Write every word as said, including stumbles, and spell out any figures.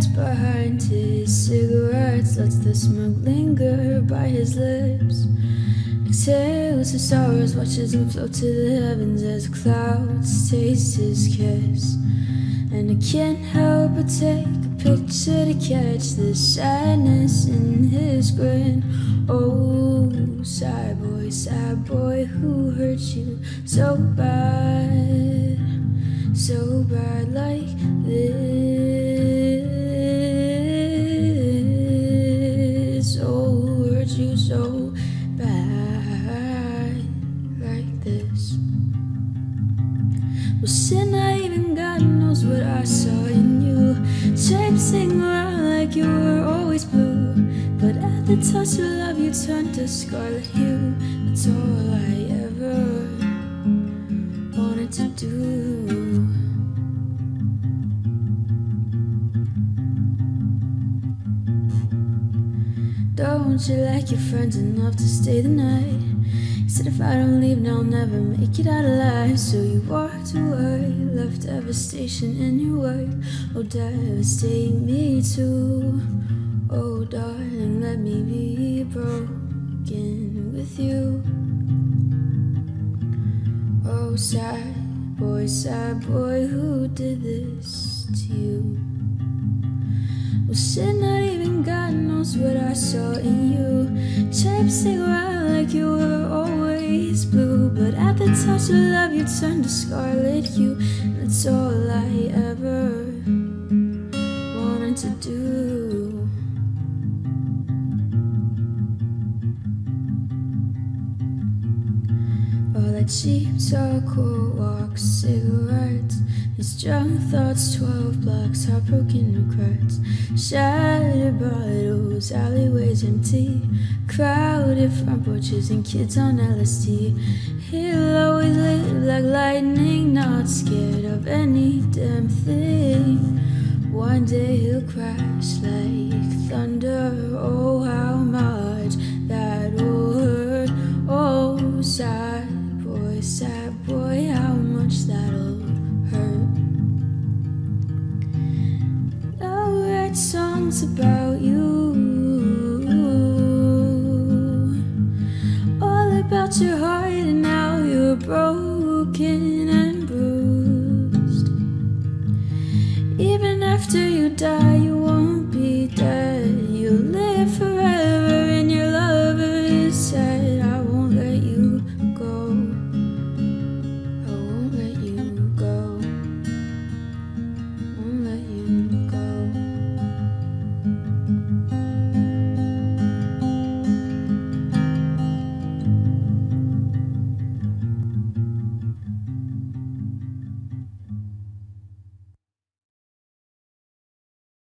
hides behind his cigarettes, lets the smoke linger by his lips. Exhales his sorrows, watches him float to the heavens as clouds taste his kiss. And I can't help but take a picture to catch the sadness in his grin. Oh, sad boy, sad boy, who hurt you so bad, so bad like this? Oh, who hurt you so bad like this? Well, sin, I even God knows what I saw in you, traipsing around like you were always blue. But at the touch of love you turned to scarlet hue. That's all I ever wanted to do. Don't you like your friends enough to stay the night? You said if I don't leave now I'll never make it out alive. So you walked away, left devastation in your wake. Oh, devastate me too. Oh, darling, let me be broken with you. Oh, sad boy, sad boy, who did this to you? Well, shit, not even God knows what I saw in you, traipsing around like you were always blue. But at the touch of love you turned to scarlet hue. That's all I ever wanted to do. All that cheap talk, cold walks, cigarettes, these drunk thoughts, twelve blocks, heartbroken regrets, shattered bottles, alleyways empty, crowded front porches and kids on L S D. He'll always live like lightning, not scared of any damn thing. One day he'll crash like thunder. Oh, how much that will hurt. Oh, sad boy, sad boy, how much that'll hurt. I'll write songs about you, all about your heart and how you're broken and bruised. Even after you die, you won't be dead. You'll live